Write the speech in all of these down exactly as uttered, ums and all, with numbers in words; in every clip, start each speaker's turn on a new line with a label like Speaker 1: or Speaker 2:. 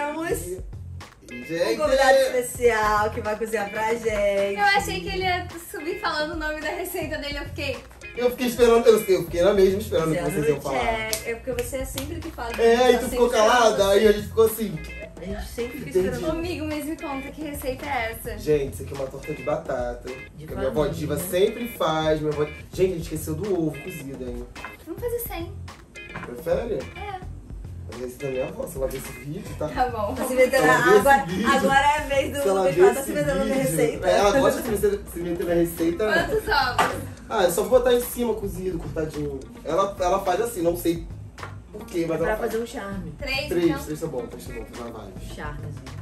Speaker 1: temos
Speaker 2: Gente.
Speaker 1: um convidado especial que vai cozinhar pra gente.
Speaker 3: Eu achei que ele ia subir falando o nome da receita dele, eu fiquei...
Speaker 2: Eu fiquei esperando, eu, eu fiquei na mesma esperando que vocês iam falar.
Speaker 1: É, é porque você é sempre que fala.
Speaker 2: É, aí
Speaker 1: tá
Speaker 2: tu
Speaker 1: sempre
Speaker 2: ficou calada,
Speaker 1: esperando
Speaker 2: aí
Speaker 1: você.
Speaker 2: a gente ficou assim.
Speaker 1: A gente sempre fica
Speaker 2: Entendi.
Speaker 1: esperando.
Speaker 3: Amigo, mas me conta, que receita é essa?
Speaker 2: Gente, isso aqui é uma torta de batata.
Speaker 1: De
Speaker 2: que a minha avó
Speaker 1: família.
Speaker 2: Diva sempre faz. Minha avó... Gente, a gente esqueceu do ovo cozido, hein?
Speaker 3: Vamos fazer sem.
Speaker 2: Prefere?
Speaker 3: É.
Speaker 2: Mas esse da minha avó, se ela ver esse vídeo, tá?
Speaker 3: Tá bom.
Speaker 1: Tá se metendo
Speaker 2: Ela vê esse
Speaker 1: agora,
Speaker 2: vídeo.
Speaker 1: agora é a vez
Speaker 2: Se ela
Speaker 1: do
Speaker 2: ver
Speaker 1: Pecado tá
Speaker 2: esse
Speaker 1: se metendo na minha
Speaker 2: vídeo-
Speaker 1: receita.
Speaker 2: É, ela gosta de se meter, se meter na receita.
Speaker 3: Quantos ovos?
Speaker 2: Ah, é só botar em cima cozido, cortadinho. Ela, ela faz assim, não sei por quê, mas
Speaker 1: Pra
Speaker 2: ela faz.
Speaker 1: fazer um charme.
Speaker 3: Três,
Speaker 2: Três,
Speaker 3: então?
Speaker 2: três tá bom, três tá bom, faz uma vários.
Speaker 1: Charmezinho.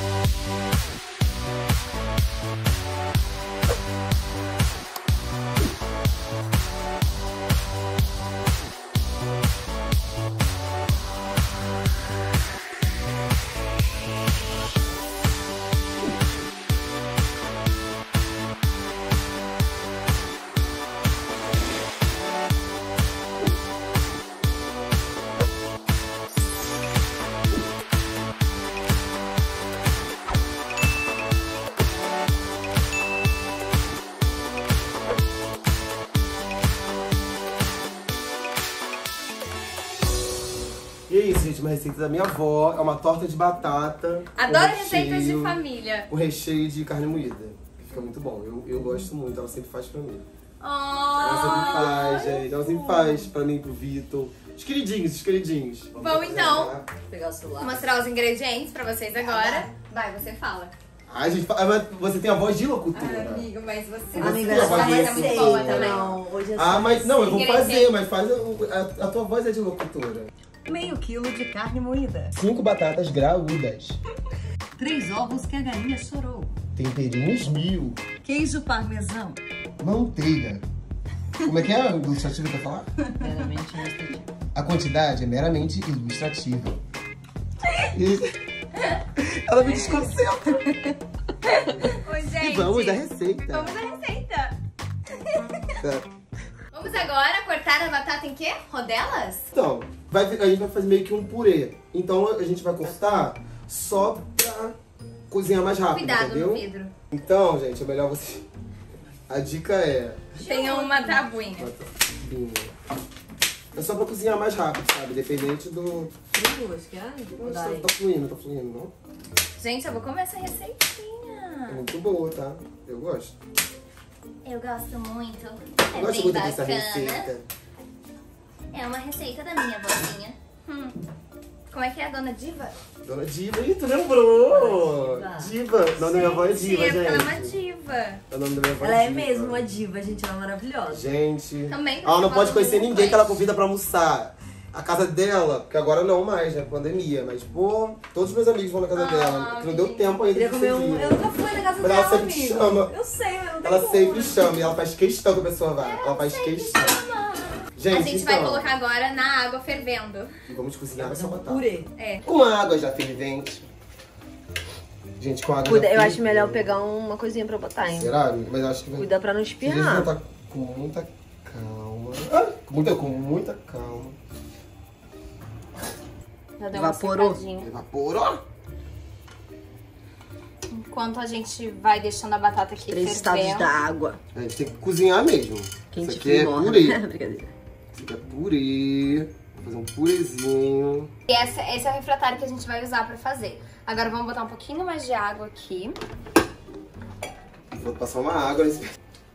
Speaker 2: E é isso, gente, uma receita da minha avó. É uma torta de batata.
Speaker 3: Adoro
Speaker 2: com
Speaker 3: receitas de
Speaker 2: recheio-
Speaker 3: família.
Speaker 2: Com recheio de carne moída. Que fica muito bom. Eu, eu gosto muito, ela sempre faz pra mim.
Speaker 3: Oh.
Speaker 2: Ela sempre faz, gente. Ela sempre faz pra mim e pro Vitor. Os queridinhos, os queridinhos. Vamos
Speaker 3: Bom,
Speaker 2: fazer
Speaker 3: então.
Speaker 2: lá.
Speaker 1: Vou pegar o celular.
Speaker 3: Vou mostrar os ingredientes pra vocês agora. Vai, você fala.
Speaker 2: Ai, gente, fa- mas você tem a voz de locutora.
Speaker 3: Ah, amigo, mas você...
Speaker 1: Amiga,
Speaker 2: Você
Speaker 1: essa
Speaker 2: vai
Speaker 1: é
Speaker 2: ver
Speaker 1: a
Speaker 2: muito
Speaker 3: boa
Speaker 1: receita,
Speaker 3: também.
Speaker 1: não. Hoje é só
Speaker 2: Ah, mas não, eu vou
Speaker 3: Ingredientes.
Speaker 2: fazer, mas faz a, a, a tua voz é de locutora.
Speaker 4: Meio quilo de carne moída.
Speaker 2: Cinco batatas graúdas.
Speaker 4: Três ovos que a galinha chorou.
Speaker 2: Temperinhos mil.
Speaker 4: Queijo parmesão.
Speaker 2: Manteiga. Como é que é o ilustrativo que eu falar?
Speaker 4: Meramente restativo.
Speaker 2: A quantidade é meramente ilustrativa. E- Ela me desconcentra.
Speaker 3: Oi, gente.
Speaker 2: E vamos à receita.
Speaker 3: Vamos à receita.
Speaker 2: Tá.
Speaker 3: Vamos agora cortar a batata em quê? Rodelas?
Speaker 2: Então, vai, a gente vai fazer meio que um purê. Então a gente vai cortar só pra cozinhar mais rápido,
Speaker 3: Cuidado
Speaker 2: entendeu?
Speaker 3: no vidro.
Speaker 2: Então, gente, é melhor você... A dica é...
Speaker 3: Tenha uma tabuinha.
Speaker 2: É só pra cozinhar mais rápido, sabe? Dependente do...
Speaker 1: Tem duas, quer? Ou
Speaker 2: Tá,
Speaker 1: daí?
Speaker 2: tá fluindo, tá fluindo, não?
Speaker 3: Gente, eu vou comer essa
Speaker 2: É
Speaker 3: receitinha.
Speaker 2: muito boa, tá? Eu gosto.
Speaker 3: Eu gosto muito.
Speaker 2: Eu
Speaker 3: É
Speaker 2: gosto
Speaker 3: bem
Speaker 2: muito dessa
Speaker 3: bacana.
Speaker 2: receita.
Speaker 3: É uma receita da minha vozinha. Hum. Como é que é, dona Diva?
Speaker 2: Dona Diva, ih, tu lembrou?
Speaker 1: Dona
Speaker 2: Diva. O nome da minha avó é
Speaker 3: Sim,
Speaker 2: Diva,
Speaker 3: é porque ela é uma
Speaker 2: gente.
Speaker 3: diva.
Speaker 2: O nome da minha avó
Speaker 1: Ela é
Speaker 2: Diva.
Speaker 1: mesmo uma diva, gente. Ela é maravilhosa.
Speaker 2: Gente.
Speaker 3: Também
Speaker 2: Ela não
Speaker 3: tá
Speaker 2: pode
Speaker 3: falando
Speaker 2: conhecer
Speaker 3: muito
Speaker 2: ninguém que ela
Speaker 3: mais.
Speaker 2: convida pra almoçar. A casa dela, porque agora não mais, né? Pandemia. Mas, pô, todos os meus amigos vão na casa
Speaker 3: Ah,
Speaker 2: dela. Que não deu
Speaker 3: amiga.
Speaker 2: tempo ainda
Speaker 1: Queria
Speaker 2: de
Speaker 1: comer
Speaker 2: vocês
Speaker 1: um...
Speaker 2: irem.
Speaker 1: Eu nunca fui na casa
Speaker 2: Mas ela
Speaker 1: dela,
Speaker 2: sempre
Speaker 1: amigo.
Speaker 2: chama.
Speaker 1: Eu sei, mas não tem
Speaker 2: Ela
Speaker 1: como.
Speaker 2: sempre chama e ela faz questão que a pessoa vá. Ela faz questão. Gente,
Speaker 3: A gente
Speaker 2: então,
Speaker 3: vai colocar agora na água fervendo.
Speaker 2: vamos cozinhar essa batata.
Speaker 1: Purê.
Speaker 3: É.
Speaker 2: Com água já fervente. Gente, com água
Speaker 1: Cuida,
Speaker 2: já
Speaker 1: eu acho
Speaker 2: fervente.
Speaker 1: melhor pegar uma coisinha pra botar, hein?
Speaker 2: Será? Mas eu acho que vai...
Speaker 1: Cuida pra não
Speaker 2: Se a gente
Speaker 1: espirrar.
Speaker 2: botar com muita calma... Ah, com muita, com muita calma.
Speaker 3: Já deu uma
Speaker 1: Evaporou.
Speaker 3: secadinha.
Speaker 2: Evaporou.
Speaker 3: Enquanto a gente vai deixando a batata aqui
Speaker 1: Três estados
Speaker 3: fervendo.
Speaker 1: da água.
Speaker 2: A gente tem que cozinhar mesmo.
Speaker 1: Quente
Speaker 2: Isso aqui é
Speaker 1: morre.
Speaker 2: purê.
Speaker 1: Brincadeira.
Speaker 2: Isso aqui é purê. Vou fazer um purezinho.
Speaker 3: E essa, esse é o refratário que a gente vai usar pra fazer. Agora vamos botar um pouquinho mais de água aqui.
Speaker 2: Vou passar uma água nesse...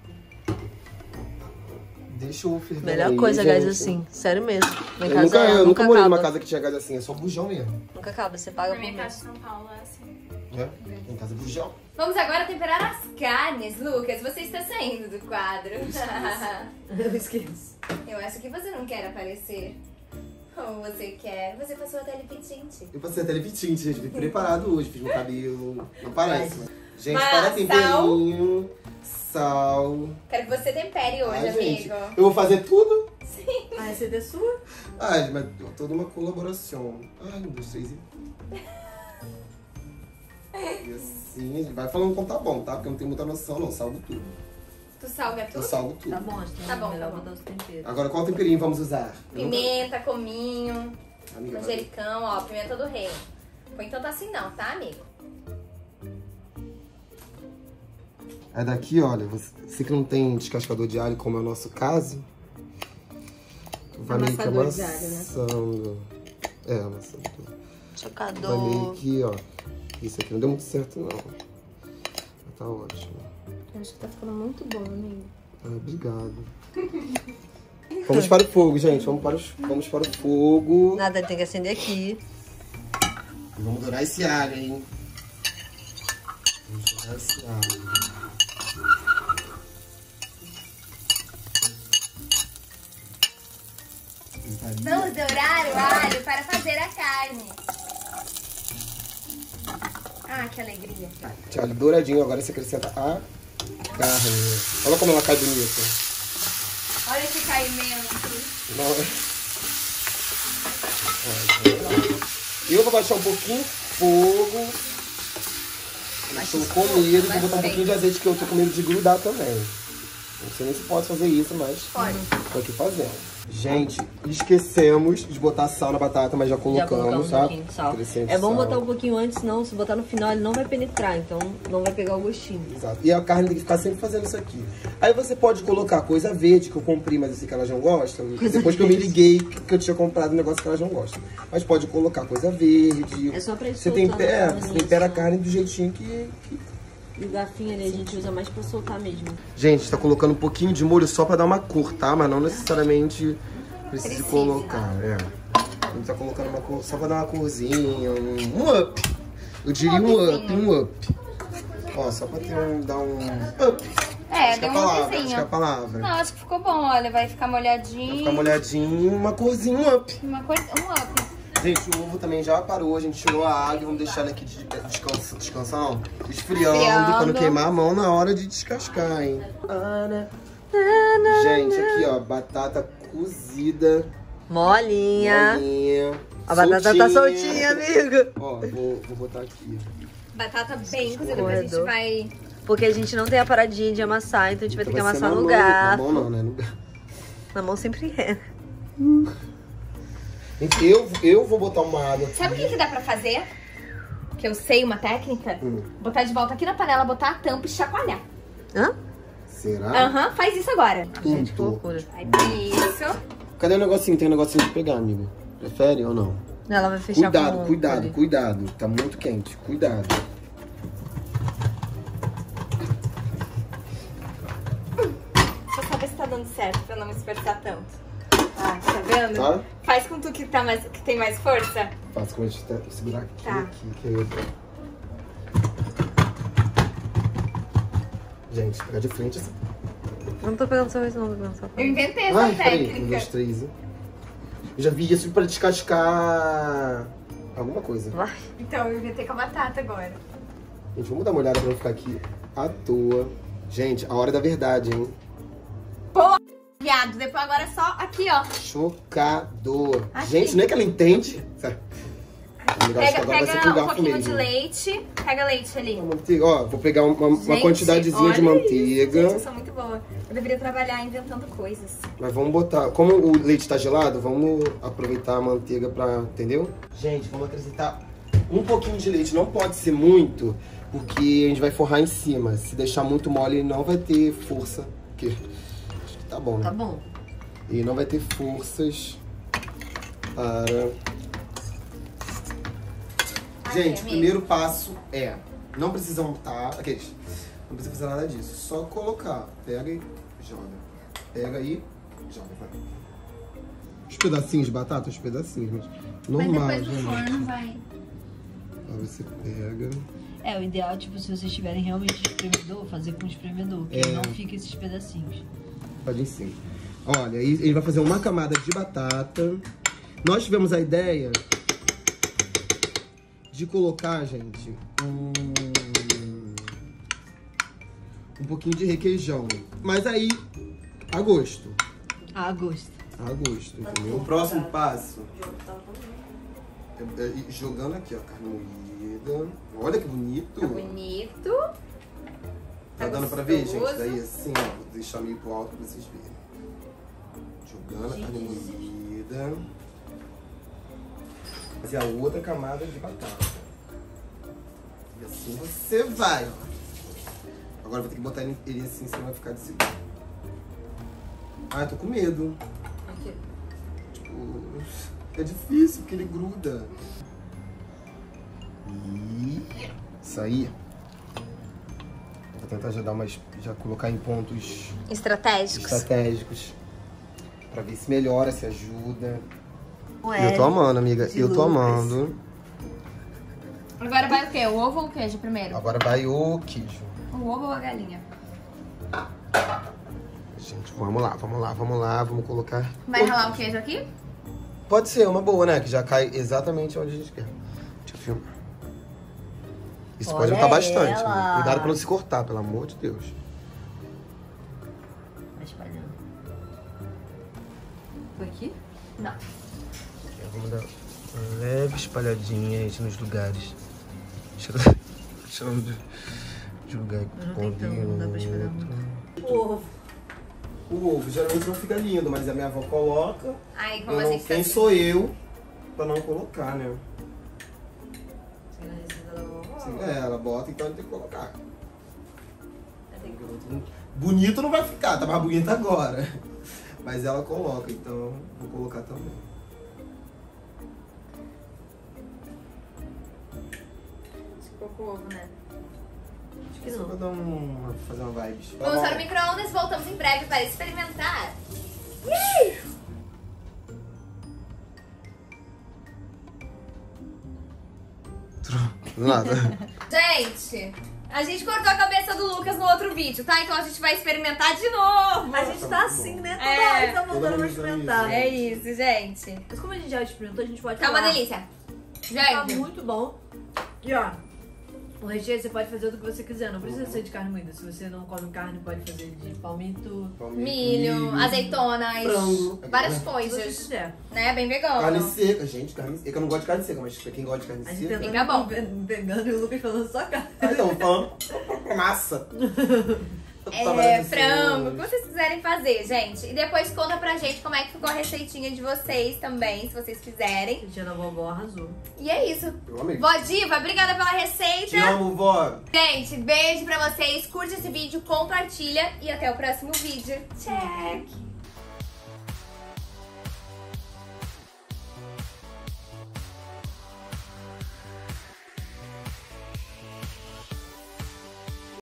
Speaker 2: Deixa eu ferver.
Speaker 1: Melhor
Speaker 2: aí,
Speaker 1: coisa,
Speaker 2: gente.
Speaker 1: gás assim. Sério mesmo. Minha
Speaker 2: Eu
Speaker 1: casa
Speaker 2: nunca, eu
Speaker 1: nunca
Speaker 2: nunca morei
Speaker 1: acaba.
Speaker 2: numa casa que tinha gás assim, é só bujão mesmo.
Speaker 1: Nunca acaba, você paga
Speaker 3: Na
Speaker 1: por
Speaker 3: minha
Speaker 1: mês.
Speaker 3: casa de São Paulo é assim.
Speaker 2: Né? Em casa é bujão.
Speaker 3: Vamos agora temperar as carnes, Lucas. Você está saindo do quadro.
Speaker 1: Eu esqueço.
Speaker 3: Eu acho que você não quer aparecer. Ou você quer. Você passou a telepetinte.
Speaker 2: Eu passei até televidente, gente. Vim preparado hoje, fiz meu cabelo. Não parece, mas... Gente,
Speaker 3: Mas,
Speaker 2: para temperinho, sal.
Speaker 3: Quero que você tempere hoje,
Speaker 2: Ai, gente,
Speaker 3: amigo.
Speaker 2: eu vou fazer tudo?
Speaker 1: A receita é sua?
Speaker 2: Ai, mas toda uma colaboração. Ai, um, dois, três e... E assim, a gente vai falando como tá bom, tá? Porque eu não tenho muita noção, não. Salgo tudo.
Speaker 3: Tu salga
Speaker 2: Eu
Speaker 3: tudo?
Speaker 2: salgo tudo.
Speaker 1: Tá bom, acho que
Speaker 3: Tá
Speaker 1: é
Speaker 3: bom,
Speaker 1: melhor
Speaker 3: tá bom.
Speaker 1: botar os temperos.
Speaker 2: Agora, qual temperinho vamos usar? Eu nunca-
Speaker 3: Pimenta, cominho,
Speaker 2: Amiga,
Speaker 3: manjericão, ó, pimenta do rei. Põe tanto assim não, tá, amigo?
Speaker 2: É daqui, olha, você, você que não tem descascador de alho, como é o nosso caso, vai meio que
Speaker 1: Amassador de alho, né?
Speaker 2: amassando. É, amassador. Vai
Speaker 1: Chocador.
Speaker 2: meio que, ó. Isso aqui não deu muito certo, não. Mas tá ótimo.
Speaker 1: Eu acho que tá ficando muito bom, amigo.
Speaker 2: Ah, obrigado. Vamos para o fogo, gente. Vamos para, os, vamos para o fogo.
Speaker 1: Nada, tem que acender aqui.
Speaker 2: E vamos dourar esse alho, hein? Vamos dourar esse alho.
Speaker 3: Vamos dourar o alho para fazer a carne. Ah, que alegria.
Speaker 2: Esse alho douradinho, agora você acrescenta a carne. Olha como ela cai bonita.
Speaker 3: Olha esse caimento.
Speaker 2: Não. Eu vou baixar um pouquinho o fogo. Estou com medo, vou botar um pouquinho de azeite, que eu tô com medo de grudar também. Não sei nem se pode fazer isso, mas
Speaker 3: Pode.
Speaker 2: tô aqui fazendo. Gente, esquecemos de botar sal na batata, mas já colocamos,
Speaker 1: Já colocamos um
Speaker 2: tá?
Speaker 1: pouquinho de sal.
Speaker 2: Acrescente
Speaker 1: É bom
Speaker 2: sal.
Speaker 1: botar um pouquinho antes, senão se botar no final ele não vai penetrar, então não vai pegar o gostinho.
Speaker 2: Exato. E a carne tem que ficar sempre fazendo isso aqui. Aí você pode colocar coisa verde que eu comprei, mas eu sei que elas não gostam.
Speaker 1: Coisa
Speaker 2: Depois que eu me
Speaker 1: verde.
Speaker 2: liguei que eu tinha comprado um negócio que elas não gostam. Mas pode colocar coisa verde.
Speaker 1: É só pra ir
Speaker 2: você
Speaker 1: soltando
Speaker 2: tempera,
Speaker 1: a carne,
Speaker 2: você tempera a
Speaker 1: isso.
Speaker 2: carne do jeitinho que... que...
Speaker 1: E o garfinho ali a gente usa mais pra soltar mesmo.
Speaker 2: Gente, tá colocando um pouquinho de molho só pra dar uma cor, tá? Mas não necessariamente precisa,
Speaker 3: Precisa.
Speaker 2: colocar, é. A gente tá colocando uma cor só pra dar uma corzinha, um, um up. Eu diria um up, um up. Ó, só pra ter um, dar um up.
Speaker 3: É,
Speaker 2: Acho que é
Speaker 3: deu
Speaker 2: a
Speaker 3: um
Speaker 2: palavra,
Speaker 3: upzinho.
Speaker 2: acho que é a palavra.
Speaker 3: Não, acho que ficou bom, olha, vai ficar molhadinho.
Speaker 2: Vai ficar molhadinho, uma corzinha, um up.
Speaker 3: Uma cor, um up.
Speaker 2: Gente, o ovo também já parou, a gente tirou a água e vamos deixar ele aqui de- descansa, descansar, não. Esfriando,
Speaker 3: Esfriando.
Speaker 2: pra não queimar a mão na hora de descascar, hein. Gente, aqui ó, batata cozida,
Speaker 1: Molinha.
Speaker 2: molinha,
Speaker 1: A batata tá soltinha, amigo.
Speaker 2: Ó, vou, vou botar aqui.
Speaker 3: Batata bem cozida, depois a gente
Speaker 1: Corredor.
Speaker 3: vai...
Speaker 1: Porque a gente não tem a paradinha de amassar, então a gente vai ter que
Speaker 2: Então vai ser
Speaker 1: amassar
Speaker 2: na
Speaker 1: no
Speaker 2: mão,
Speaker 1: garfo.
Speaker 2: Na mão não, né? No garfo.
Speaker 1: Na mão sempre é.
Speaker 2: Gente, Eu, eu vou botar uma água aqui.
Speaker 3: Sabe o que, que dá pra fazer? Que eu sei uma técnica?
Speaker 2: Hum.
Speaker 3: Botar de volta aqui na panela, botar a tampa e chacoalhar.
Speaker 1: Hã?
Speaker 2: Será?
Speaker 3: Aham, faz isso agora.
Speaker 1: Gente, que
Speaker 2: Pinto.
Speaker 1: loucura.
Speaker 3: Aí, isso.
Speaker 2: Cadê o negocinho? Tem um negocinho de pegar, amigo. Prefere ou não?
Speaker 1: Ela vai fechar
Speaker 2: Cuidado,
Speaker 1: com...
Speaker 2: cuidado,
Speaker 1: ali.
Speaker 2: cuidado. Tá muito quente. Cuidado.
Speaker 3: Deixa eu saber se tá dando certo, pra não me esforçar tanto. Ah, tá vendo?
Speaker 2: Tá?
Speaker 3: Faz com tu que, tá mais, que tem mais força.
Speaker 2: Faço como a gente tá, segurar aqui,
Speaker 3: Tá.
Speaker 2: aqui, que eu... Gente, pegar de frente assim.
Speaker 1: Não tô pegando seu rosto, não, tô pegando sua
Speaker 3: Eu
Speaker 1: cara.
Speaker 3: inventei essa
Speaker 2: Ai, peraí, um,
Speaker 3: técnica.
Speaker 2: dois, três. hein? Eu já vi isso pra descascar alguma coisa.
Speaker 1: Vai.
Speaker 3: Então, eu inventei com a batata agora.
Speaker 2: Gente, vamos dar uma olhada pra não ficar aqui à toa. Gente, a hora da verdade, hein?
Speaker 3: Viado, depois agora é só aqui, ó.
Speaker 2: Chocador.
Speaker 3: Aqui.
Speaker 2: Gente, não é que ela entende? O negócio
Speaker 3: Pega,
Speaker 2: agora vai ser com
Speaker 3: pega um
Speaker 2: garfo
Speaker 3: pouquinho
Speaker 2: mesmo.
Speaker 3: de leite. Pega leite ali.
Speaker 2: Manteiga, ó, vou pegar uma, uma
Speaker 3: Gente,
Speaker 2: quantidadezinha de
Speaker 3: olha
Speaker 2: manteiga.
Speaker 3: Isso, gente, eu sou muito boa. Eu deveria trabalhar inventando coisas.
Speaker 2: Mas vamos botar, como o leite tá gelado, vamos aproveitar a manteiga pra, entendeu? Gente, vamos acrescentar um pouquinho de leite, não pode ser muito, porque a gente vai forrar em cima. Se deixar muito mole, ele não vai ter força, porque acho que tá bom, né?
Speaker 1: Tá bom.
Speaker 2: E não vai ter forças para...
Speaker 3: Aí,
Speaker 2: Gente, o
Speaker 3: amigo.
Speaker 2: primeiro passo é, não precisa untar, aqueles, não precisa fazer nada disso, só colocar, pega e joga, pega e joga, vai. Os pedacinhos de batata, os pedacinhos, mas normal,
Speaker 3: Mas depois do
Speaker 2: gente.
Speaker 3: forno vai...
Speaker 2: Aí você pega,
Speaker 4: É, o ideal, tipo, se vocês tiverem realmente espremedor, fazer com espremedor, que
Speaker 2: É.
Speaker 4: não fica esses pedacinhos.
Speaker 2: pode em cima. Olha, aí ele vai fazer uma camada de batata. Nós tivemos a ideia de colocar, gente, um, um pouquinho de requeijão. Mas aí, a gosto.
Speaker 4: A gosto.
Speaker 2: A gosto, entendeu? O próximo passo é, é ir jogando aqui, ó, carne moída. Olha que bonito.
Speaker 3: Tá bonito.
Speaker 2: Tá
Speaker 3: Tá
Speaker 2: dando pra ver,
Speaker 3: gostoso.
Speaker 2: gente? Daí assim, ó, vou deixar meio pro alto pra vocês verem. Jogando a carne moída. Fazer a outra camada de batata. E assim você vai, ó. Agora vou ter que botar ele ele assim, senão vai ficar de seguro. Ah, eu tô com medo.
Speaker 1: Por quê?
Speaker 2: Tipo, é difícil porque ele gruda. E isso aí. Vou tentar já dar umas. Já colocar em pontos
Speaker 3: Estratégicos.
Speaker 2: estratégicos. Pra ver se melhora, se ajuda.
Speaker 1: Ué,
Speaker 2: Eu tô amando, amiga.
Speaker 1: de
Speaker 2: Eu tô
Speaker 1: Lucas.
Speaker 2: amando.
Speaker 3: Agora vai o quê? O ovo ou o queijo primeiro?
Speaker 2: Agora vai o queijo.
Speaker 3: O ovo ou a galinha?
Speaker 2: Gente, vamos lá, vamos lá, vamos lá. Vamos colocar.
Speaker 3: Vai ralar o queijo aqui?
Speaker 2: Pode ser uma boa, né? Que já cai exatamente onde a gente quer. Deixa eu filmar. Isso pode
Speaker 1: Olha
Speaker 2: botar bastante.
Speaker 1: ela.
Speaker 2: Né? Cuidado pra não se cortar, pelo amor de Deus.
Speaker 1: Vai espalhando. Foi aqui?
Speaker 3: Não.
Speaker 2: Vamos dar uma leve espalhadinha, gente, nos lugares. Tirando de, de lugar que
Speaker 1: Não tem tanto, não dá pra espalhar muito. O ovo.
Speaker 2: O ovo geralmente não fica lindo, mas a minha avó coloca.
Speaker 3: Aí,
Speaker 2: Eu
Speaker 3: como a
Speaker 2: não,
Speaker 3: gente
Speaker 2: quem
Speaker 3: tá...
Speaker 2: sou eu pra não colocar, né?
Speaker 1: Sei na receita da vovó.
Speaker 2: Sim, é, ela bota, então tem que colocar.
Speaker 1: Tem que-
Speaker 2: Bonito não vai ficar, tá mais bonito agora. Mas ela coloca, então vou colocar também.
Speaker 3: Ficou com o ovo, né?
Speaker 1: Acho que
Speaker 2: Só
Speaker 1: não.
Speaker 2: pra dar um, fazer uma vibe.
Speaker 3: Vamos para o micro-ondas, voltamos em breve para experimentar.
Speaker 2: Nada.
Speaker 3: Gente, a gente cortou a cabeça do Lucas no outro vídeo, tá? Então a gente vai experimentar de novo.
Speaker 1: A gente tá assim, né? Toda
Speaker 3: É.
Speaker 1: hora tá voltando
Speaker 2: Toda
Speaker 1: pra
Speaker 2: vez é
Speaker 1: experimentar.
Speaker 2: isso.
Speaker 3: É isso, gente.
Speaker 1: Mas como a gente já experimentou, a gente pode
Speaker 3: Tá uma
Speaker 1: falar.
Speaker 3: delícia.
Speaker 1: Tá
Speaker 3: Gente,
Speaker 1: muito bom. E ó, o recheio você pode fazer do que você quiser, não precisa ser de carne moída. Se você não come carne, pode fazer de palmito,
Speaker 3: milho, azeitonas,
Speaker 2: frango.
Speaker 3: várias
Speaker 1: se você
Speaker 3: coisas,
Speaker 1: quiser.
Speaker 3: né? Bem
Speaker 2: Carne
Speaker 3: vegano.
Speaker 2: seca, gente, carne seca. Eu não gosto de carne seca, mas pra quem gosta de carne
Speaker 1: A gente
Speaker 2: seca.
Speaker 1: tentando
Speaker 3: Fica bom.
Speaker 1: pegando e o Lucas falando só carne.
Speaker 2: Ah, não, falando massa.
Speaker 3: É, frango, o que vocês quiserem fazer, gente. E depois conta pra gente como é que ficou a receitinha de vocês também, se vocês quiserem.
Speaker 1: Titia vovó arrasou.
Speaker 3: E é isso.
Speaker 2: Eu amei.
Speaker 3: Vó Diva, obrigada pela
Speaker 2: Te
Speaker 3: receita.
Speaker 2: amo, vó.
Speaker 3: Gente, beijo pra vocês. Curte esse vídeo, compartilha e até o próximo vídeo. Check!